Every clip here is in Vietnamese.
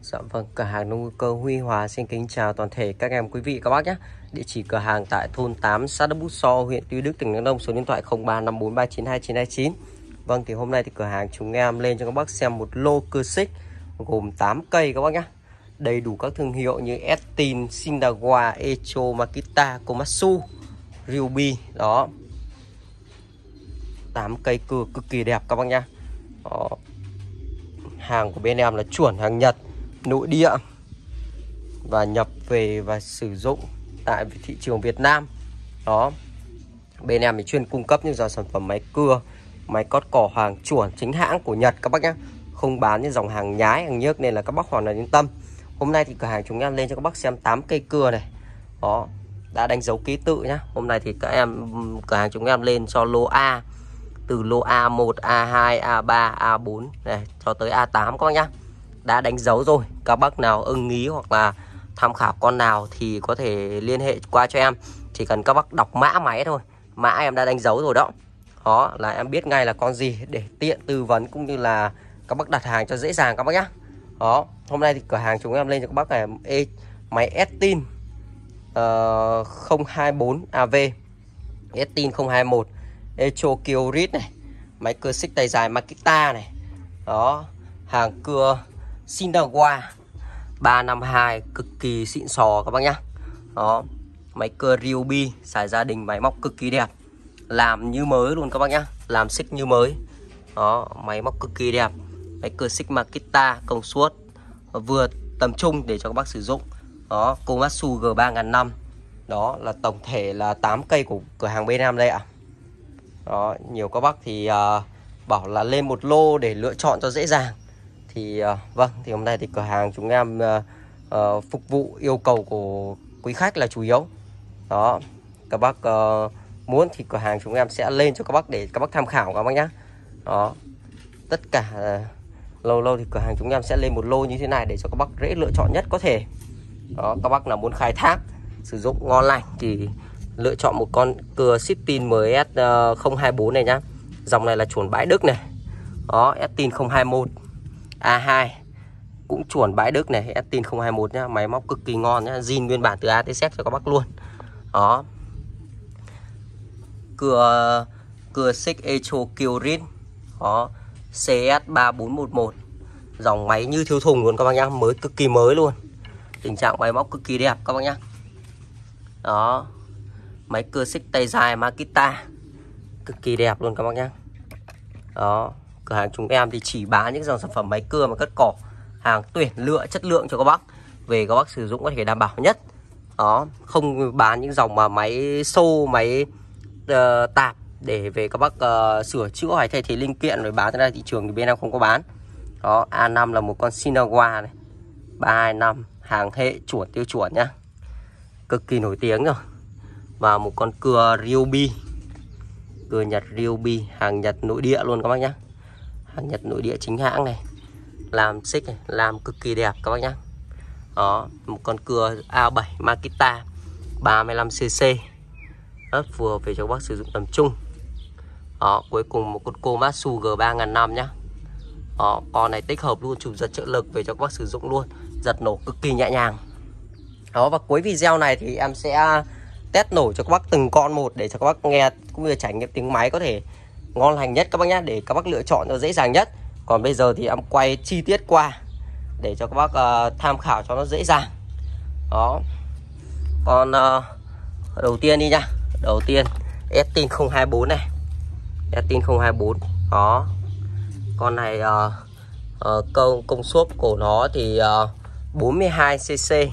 Dạ vâng, cửa hàng nông cơ Huy Hòa xin kính chào toàn thể các em quý vị các bác nhé. Địa chỉ cửa hàng tại thôn 8 xã Đức Bút So, huyện Tuy Đức, tỉnh Đắk Nông, số điện thoại 0354392929. Vâng, thì hôm nay thì cửa hàng chúng em lên cho các bác xem một lô cưa xích gồm 8 cây các bác nhé. Đầy đủ các thương hiệu như Estin, Shindawa, Echo, Makita, Komatsu, Ryobi. Đó, 8 cây cưa cực kỳ đẹp các bác nhé. Hàng của bên em là chuẩn hàng Nhật, nội địa và nhập về và sử dụng tại thị trường Việt Nam. Đó, bên em thì chuyên cung cấp những dòng sản phẩm máy cưa, máy cót cỏ hàng chuẩn chính hãng của Nhật các bác nhé, không bán những dòng hàng nhái, hàng nhớt, nên là các bác hoàn toàn yên tâm. Hôm nay thì cửa hàng chúng em lên cho các bác xem 8 cây cưa này. Đó, đã đánh dấu ký tự nhá. Hôm nay thì cửa hàng chúng em lên cho lô A, từ lô A1, A2, A3, A4 này cho tới A8 các bác nhá. Đã đánh dấu rồi. Các bác nào ưng ý hoặc là tham khảo con nào thì có thể liên hệ qua cho em. Chỉ cần các bác đọc mã máy thôi. Mã em đã đánh dấu rồi đó. Đó là em biết ngay là con gì để tiện tư vấn cũng như là các bác đặt hàng cho dễ dàng các bác nhá. Đó, hôm nay thì cửa hàng chúng em lên cho các bác này máy Estin 024 AV, Estin 021, Echo Kyorit này, máy cưa xích tay dài Makita này. Đó, hàng cưa Shindawa 352 cực kỳ xịn sò các bác nhá. Đó, máy cưa Ryobi xài gia đình, máy móc cực kỳ đẹp, làm như mới luôn các bác nhá, làm xích như mới. Đó, máy móc cực kỳ đẹp. Máy cưa xích Makita công suất vừa tầm trung để cho các bác sử dụng. Đó, Komatsu G3005. Đó là tổng thể là 8 cây của cửa hàng bên em đây ạ. Đó, nhiều các bác thì bảo là lên một lô để lựa chọn cho dễ dàng. Thì vâng, thì hôm nay thì cửa hàng chúng em phục vụ yêu cầu của quý khách là chủ yếu. Đó, các bác muốn thì cửa hàng chúng em sẽ lên cho các bác để các bác tham khảo các bác nhé. Đó, tất cả lâu thì cửa hàng chúng em sẽ lên một lô như thế này để cho các bác dễ lựa chọn nhất có thể. Đó, các bác nào muốn khai thác sử dụng ngon lành thì lựa chọn một con cưa Estin MS 024 này nhá. Dòng này là chuẩn bãi Đức này. Đó, Estin 021 A2 cũng chuẩn bãi Đức này, Estin 021 nhá, máy móc cực kỳ ngon nhá, zin nguyên bản từ A tới Z cho các bác luôn. Đó, cưa xích Echo Kyorit. Đó, CS3411, dòng máy như thiếu thùng luôn các bác nhá, mới cực kỳ mới luôn, tình trạng máy móc cực kỳ đẹp các bác nhá. Đó, máy cưa xích tay dài Makita cực kỳ đẹp luôn các bác nhá. Đó, cửa hàng chúng em thì chỉ bán những dòng sản phẩm máy cưa mà cắt cỏ, hàng tuyển lựa chất lượng cho các bác về các bác sử dụng có thể đảm bảo nhất. Đó, không bán những dòng mà máy xô, máy tạp để về các bác sửa chữa hay thay thế linh kiện rồi bán ra thị trường thì bên em không có bán. Đó, A5 là một con Shindawa này 325, hàng hệ chuẩn tiêu chuẩn nhá, cực kỳ nổi tiếng rồi. Và một con cưa Ryobi, cưa Nhật Ryobi, hàng Nhật nội địa luôn các bác nhá, hàng Nhật nội địa chính hãng này, làm xích này, làm cực kỳ đẹp các bác nhá. Đó, một con cưa A7 Makita 35cc, rất phù hợp về cho các bác sử dụng tầm trung. Đó, cuối cùng một con Komatsu G3005 nhá. Đó, con này tích hợp luôn chụp giật trợ lực về cho các bác sử dụng luôn, giật nổ cực kỳ nhẹ nhàng. Đó, và cuối video này thì em sẽ test nổ cho các bác từng con một để cho các bác nghe cũng như trải nghiệm tiếng máy có thể ngon lành nhất các bác nhé, để các bác lựa chọn cho dễ dàng nhất. Còn bây giờ thì em quay chi tiết qua để cho các bác tham khảo cho nó dễ dàng. Đó, con đầu tiên đi nhá. Đầu tiên Estin 024 này, Estin 024. Đó, con này công suất của nó thì 42cc.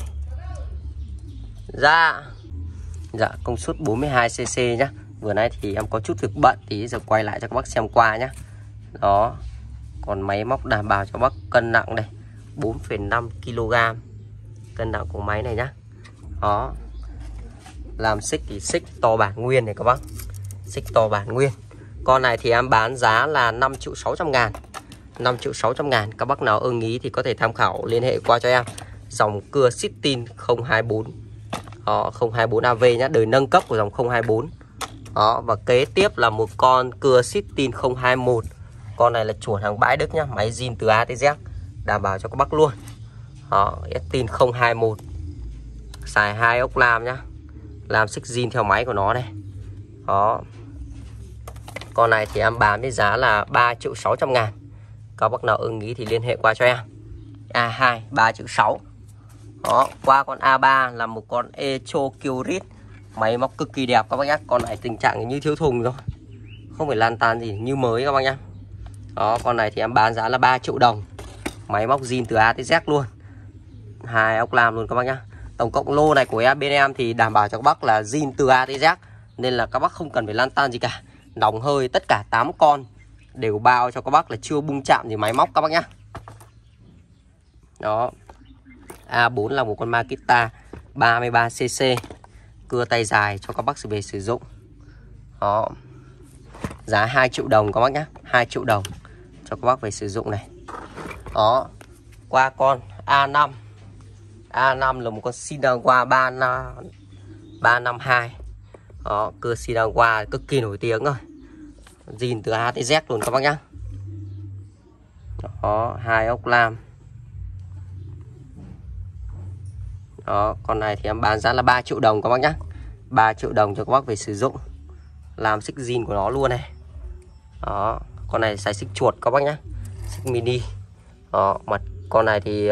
Dạ, công suất 42cc nhá. Vừa nãy thì em có chút việc bận thì giờ quay lại cho các bác xem qua nhá. Đó, còn máy móc đảm bảo cho bác cân nặng đây 4,5 kg cân nặng của máy này nhá. Đó, làm xích thì xích to bản nguyên này các bác, xích to bản nguyên. Con này thì em bán giá là 5.600.000, 5.600.000. Các bác nào ưng ý thì có thể tham khảo liên hệ qua cho em. Dòng cưa Estin 024, 024 AV nhá, đời nâng cấp của dòng 024. Đó, và kế tiếp là một con cưa Estin 021. Con này là chuẩn hàng bãi Đức nhá, máy zin từ A tới Z, đảm bảo cho các bác luôn. Đó, Estin 021. Xài 2 ốc lam nhá. Làm xích zin theo máy của nó đây. Đó. Con này thì em bán với giá là 3.600.000. Các bác nào ưng ý thì liên hệ qua cho em. A2 3.6. Đó, qua con A3 là một con Echo Kyrit. Máy móc cực kỳ đẹp các bác nhé. Con này tình trạng như thiếu thùng thôi, không phải lan tan gì, như mới các bác nhé. Đó, con này thì em bán giá là 3 triệu đồng. Máy móc zin từ A tới Z luôn. 2 ốc lam luôn các bác nhé. Tổng cộng lô này của bên em thì đảm bảo cho các bác là zin từ A tới Z, nên là các bác không cần phải lan tan gì cả. Nòng hơi tất cả 8 con đều bao cho các bác là chưa bung chạm gì máy móc các bác nhé. Đó. A4 là một con Makita 33cc, cưa tay dài cho các bác về sử dụng. Đó. Giá 2 triệu đồng các bác nhé. 2 triệu đồng cho các bác về sử dụng này. Đó. Qua con A5. A5 là một con Sinawa 352. Đó, cưa Sinawa cực kỳ nổi tiếng rồi. Zin từ A tới Z luôn các bác nhé. Đó, 2 ốc lam. Đó, con này thì em bán giá là 3 triệu đồng các bác nhé. 3 triệu đồng cho các bác về sử dụng. Làm xích zin của nó luôn này. Đó, con này xài xích chuột các bác nhé. Xích mini. Đó, mặt con này thì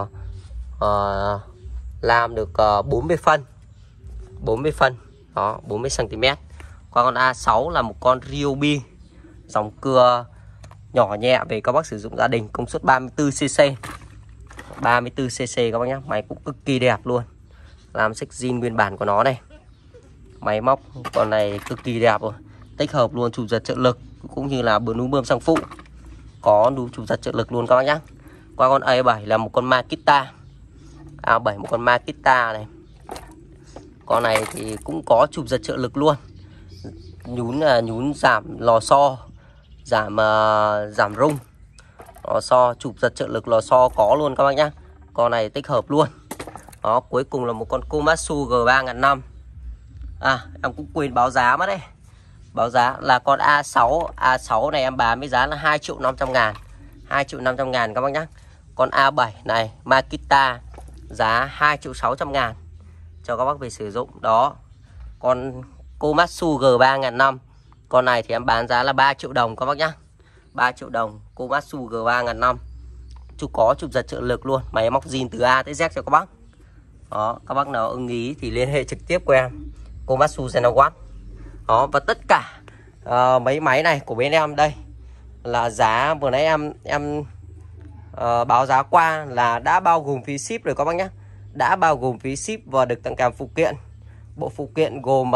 làm được 40 phân. 40 phân. Đó, 40 cm. Qua con A6 là một con Ryobi, dòng cưa nhỏ nhẹ về các bác sử dụng gia đình, công suất 34cc. 34cc các bác nhé. Máy cũng cực kỳ đẹp luôn. Làm xích zin nguyên bản của nó này. Máy móc con này cực kỳ đẹp rồi. Tích hợp luôn chụp giật trợ lực cũng như là núm bơm xăng phụ. Có núm chụp giật trợ lực luôn các bác nhé. Qua con A7 là một con Makita. A7 một con Makita này. Con này thì cũng có chụp giật trợ lực luôn. Nhún giảm lò xo, giảm rung. Lò xo chụp giật trợ lực lò xo có luôn các bác nhá. Con này tích hợp luôn. Đó, cuối cùng là một con Komatsu G3500. Em cũng quên báo giá mất đấy. Báo giá là con A6. A6 này em bán với giá là 2.500.000. 2.500.000 các bác nhá. Con A7 này Makita giá 2.600.000 cho các bác về sử dụng. Đó. Con Komatsu G3500. Con này thì em bán giá là 3 triệu đồng các bác nhá. 3 triệu đồng Komatsu G3500. Có chụp giật trợ lực luôn. Máy móc zin từ A tới Z cho các bác. Đó, các bác nào ưng ý thì liên hệ trực tiếp của em. Komatsu Zenawatt. Đó, và tất cả mấy máy này của bên em đây là giá vừa nãy em báo giá qua là đã bao gồm phí ship rồi các bác nhé. Đã bao gồm phí ship và được tặng kèm phụ kiện. Bộ phụ kiện gồm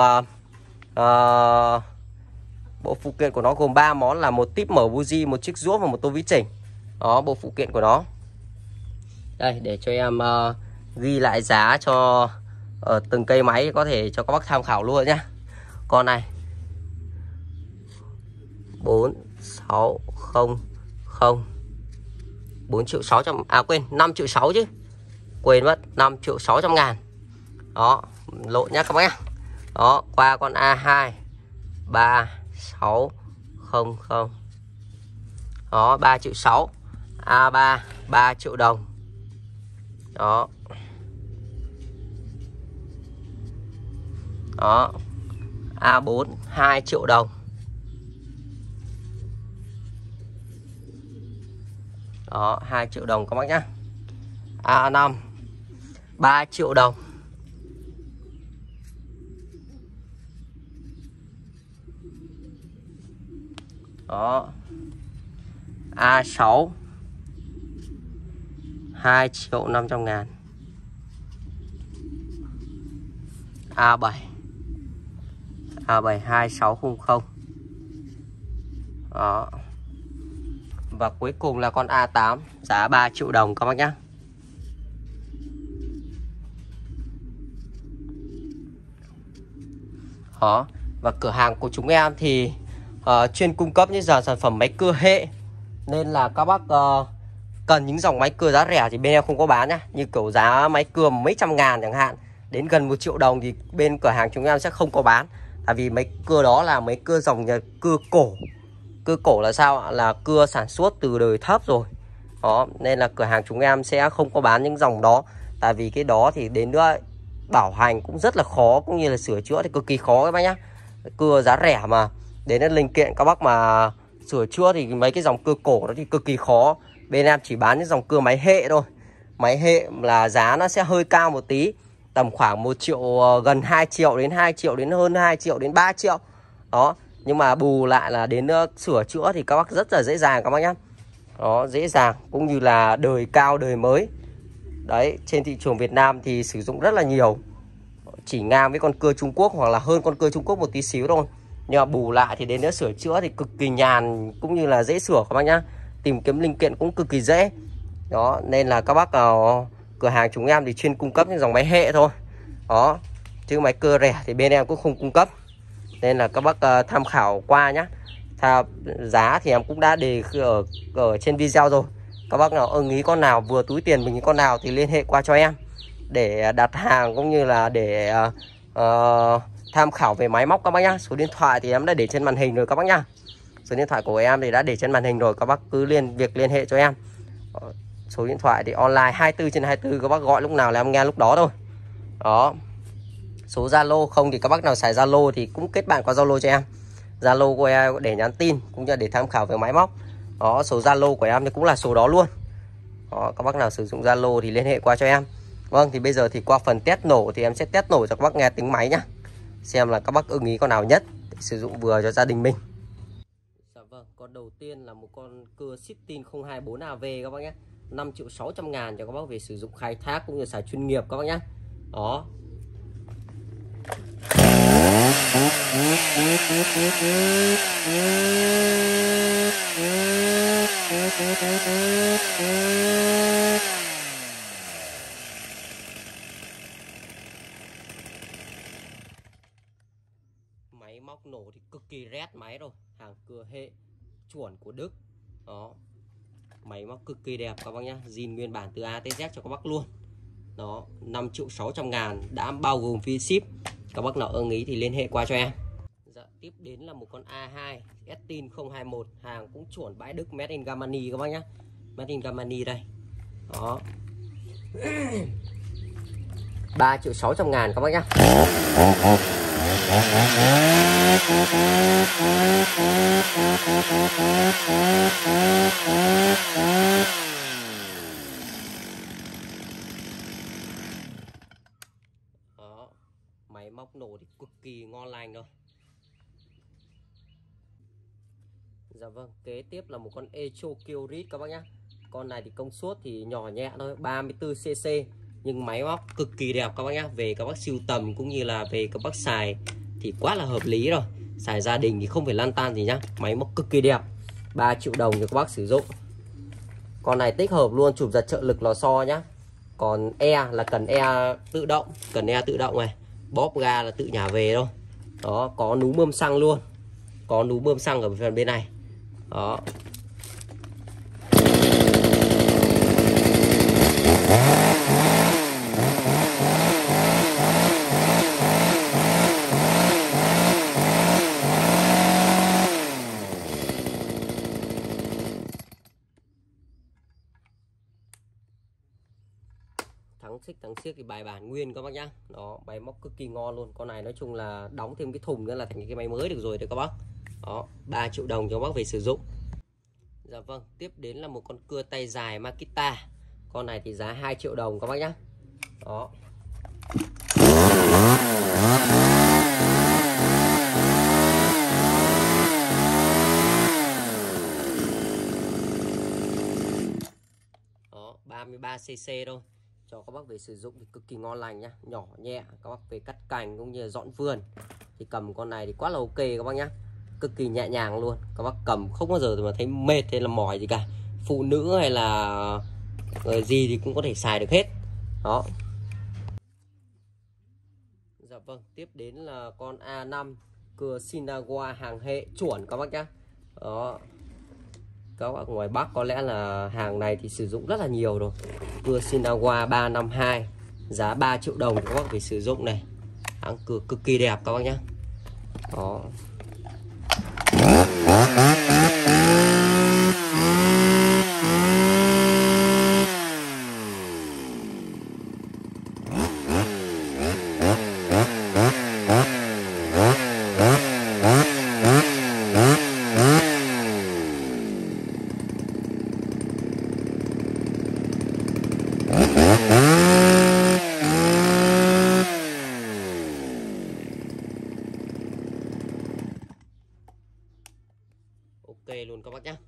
bộ phụ kiện của nó gồm 3 món là một típ mở buji, một chiếc rũa và một tô vít chỉnh. Đó, bộ phụ kiện của nó. Đây, để cho em ghi lại giá cho từng cây máy có thể cho các bác tham khảo luôn nhé. Con này 4600 4.600.000, quên 5.600.000 chứ. Quên mất, 5.600.000. Đó, lộn nhá các bác nhá. Đó, qua con A2 3600. Đó, 3.600.000. A3 3 triệu đồng. Đó. Đó. A4 2 triệu đồng. Đó, 2 triệu đồng các bác nhá. A5 3 triệu đồng. Đó. A6 2.500.000. A7 2600. Đó. Và cuối cùng là con A8 giá 3 triệu đồng các bác nhé. Đó. Và cửa hàng của chúng em thì chuyên cung cấp những dòng sản phẩm máy cưa hệ, nên là các bác cần những dòng máy cưa giá rẻ thì bên em không có bán nhá. Như kiểu giá máy cưa mấy trăm ngàn chẳng hạn, đến gần 1 triệu đồng thì bên cửa hàng chúng em sẽ không có bán. Tại vì máy cưa đó là máy cưa dòng cưa cổ. Cưa cổ là sao ạ? Là cưa sản xuất từ đời thấp rồi, Đó, nên là cửa hàng chúng em sẽ không có bán những dòng đó. Tại vì cái đó thì đến nữa bảo hành cũng rất là khó, cũng như là sửa chữa thì cực kỳ khó các bác nhá. Cưa giá rẻ mà đến linh kiện các bác mà sửa chữa thì mấy cái dòng cưa cổ đó thì cực kỳ khó. Bên em chỉ bán những dòng cưa máy hệ thôi. Máy hệ là giá nó sẽ hơi cao một tí, tầm khoảng 1 triệu, gần 2 triệu đến 2 triệu đến hơn 2 triệu đến 3 triệu. Đó, nhưng mà bù lại là đến sửa chữa thì các bác rất là dễ dàng các bác nhá. Đó, dễ dàng cũng như là đời cao đời mới. Đấy, trên thị trường Việt Nam thì sử dụng rất là nhiều. Chỉ ngang với con cưa Trung Quốc hoặc là hơn con cưa Trung Quốc một tí xíu thôi. Nhưng mà bù lại thì đến nữa sửa chữa thì cực kỳ nhàn cũng như là dễ sửa các bác nhá. Tìm kiếm linh kiện cũng cực kỳ dễ. Đó, nên là các bác vào cửa hàng chúng em thì chuyên cung cấp những dòng máy hệ thôi. Đó, chứ máy cưa rẻ thì bên em cũng không cung cấp. Nên là các bác tham khảo qua nhá. Giá thì em cũng đã đề ở trên video rồi. Các bác nào ưng ý con nào vừa túi tiền mình ý con nào thì liên hệ qua cho em để đặt hàng cũng như là để tham khảo về máy móc các bác nhá. Số điện thoại thì em đã để trên màn hình rồi các bác nhá. Số điện thoại của em thì đã để trên màn hình rồi, các bác cứ liên hệ cho em. Số điện thoại thì online 24/24, các bác gọi lúc nào là em nghe lúc đó thôi. Đó. Số Zalo không thì các bác nào xài Zalo thì cũng kết bạn qua Zalo cho em. Zalo của em để nhắn tin cũng như để tham khảo về máy móc. Đó, số Zalo của em thì cũng là số đó luôn. Đó, các bác nào sử dụng Zalo thì liên hệ qua cho em. Vâng, thì bây giờ thì qua phần test nổ thì em sẽ test nổ cho các bác nghe tiếng máy nhá. Xem là các bác ưng ý con nào nhất để sử dụng vừa cho gia đình mình. Dạ vâng, con đầu tiên là một con cưa Sitin 024 AV các bác nhé. 5.600.000 cho các bác về sử dụng khai thác cũng như xài chuyên nghiệp các bác nhé. Đó. Máy móc nổ thì cực kỳ rét máy rồi, hàng cưa hệ chuẩn của Đức. Đó, máy móc cực kỳ đẹp các bác nhá, zin nguyên bản từ A tới Z cho các bác luôn. Đó, 5.600.000 đã bao gồm phí ship. Các bác nào ưng ý thì liên hệ qua cho em. Dạ, tiếp đến là một con A2 Estin 021, hàng cũng chuẩn bãi Đức, made in Germany các bác nhá. Made in Germany đây. Đó. 3.600.000 các bác nhá. Đó, máy móc nổ thì cực kỳ ngon lành rồi. Dạ vâng, kế tiếp là một con Echo Kyrit các bác nhá. Con này thì công suất thì nhỏ nhẹ thôi, 34cc, nhưng máy móc cực kỳ đẹp các bác nhá. Về các bác sưu tầm cũng như là về các bác xài thì quá là hợp lý rồi. Xài gia đình thì không phải lăn tan gì nhá. Máy móc cực kỳ đẹp, 3 triệu đồng cho các bác sử dụng. Con này tích hợp luôn chụp giật trợ lực lò xo nhá. Còn là cần tự động, cần tự động này. Bóp ga là tự nhả về thôi. Đó, có núm bơm xăng luôn. Có núm bơm xăng ở phần bên này. Đó. Thắng xiếc thì bài bản nguyên các bác nhá. Đó, máy móc cực kỳ ngon luôn. Con này nói chung là đóng thêm cái thùng nữa là thành cái máy mới được rồi đấy các bác. Đó, 3 triệu đồng cho các bác về sử dụng. Dạ vâng, tiếp đến là một con cưa tay dài Makita. Con này thì giá 2 triệu đồng các bác nhá. Đó. Đó, 33cc thôi. Cho các bác về sử dụng thì cực kỳ ngon lành nhá, nhỏ nhẹ, các bác về cắt cành cũng như dọn vườn thì cầm con này thì quá là ok các bác nhá, cực kỳ nhẹ nhàng luôn. Các bác cầm không bao giờ mà thấy mệt hay là mỏi gì cả, phụ nữ hay là người gì thì cũng có thể xài được hết. Đó. Dạ vâng, tiếp đến là con A5 cưa Shinagawa hàng hệ chuẩn các bác nhá. Đó, các bác ngoài Bắc có lẽ là hàng này thì sử dụng rất là nhiều rồi. Cưa Shinagawa 352, giá 3 triệu đồng các bác phải sử dụng này. Hàng cưa cực kỳ đẹp các bác nhá. Đó. Ok luôn các bác nhé.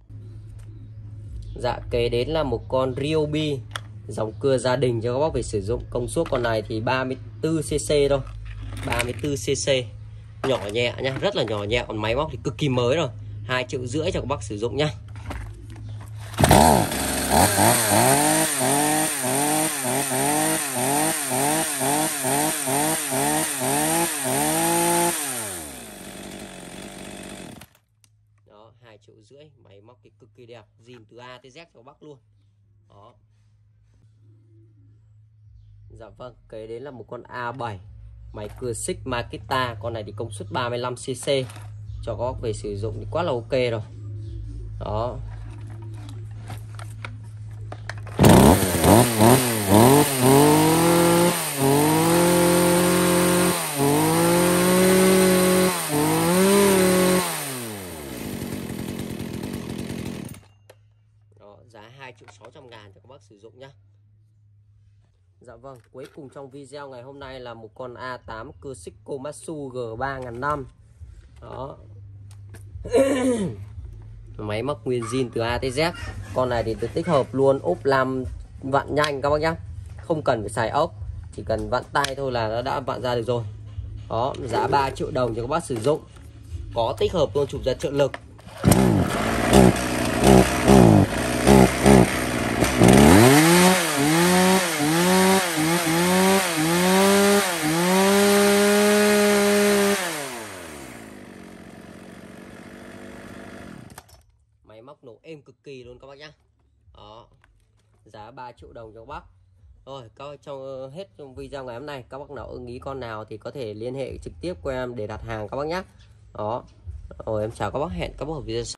Dạ kế đến là một con Ryobi dòng cưa gia đình cho các bác phải sử dụng. Công suất con này thì 34cc thôi, 34cc, nhỏ nhẹ nhá, rất là nhỏ nhẹ. Còn máy móc thì cực kỳ mới rồi, 2,5 triệu cho các bác sử dụng nhá. Đó, 2,5 triệu, máy móc thì cực kỳ đẹp, zin từ A tới Z cho các bác luôn. Đó. Dạ vâng, kế đến là một con A7 máy cưa xích Makita. Con này thì công suất 35cc cho các bác về sử dụng thì quá là ok rồi. Đó. Đó, giá 2.600.000 cho các bác sử dụng nhá. Dạ vâng, cuối cùng trong video ngày hôm nay là một con A8 cưa xích Komatsu G3005. Đó. Máy móc nguyên zin từ A tới Z. Con này thì được tích hợp luôn ốp lam vặn nhanh các bác nhá. Không cần phải xài ốc, chỉ cần vặn tay thôi là nó đã vặn ra được rồi. Đó, giá 3 triệu đồng cho các bác sử dụng. Có tích hợp luôn chụp giật trợ lực. Máy móc nổ êm cực kỳ luôn các bác nhá. Đó, giá 3 triệu đồng cho các bác. Rồi, trong hết trong video ngày hôm nay, các bác nào ưng ý con nào thì có thể liên hệ trực tiếp qua em để đặt hàng các bác nhé. Đó, rồi em chào các bác, hẹn các bác ở video sau.